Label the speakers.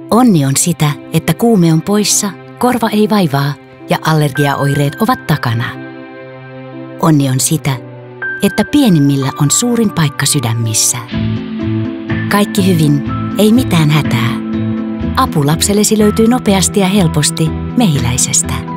Speaker 1: Onni on sitä, että kuume on poissa, korva ei vaivaa ja allergiaoireet ovat takana. Onni on sitä, että pienimmillä on suurin paikka sydämissä. Kaikki hyvin, ei mitään hätää. Apu lapsellesi löytyy nopeasti ja helposti Mehiläisestä.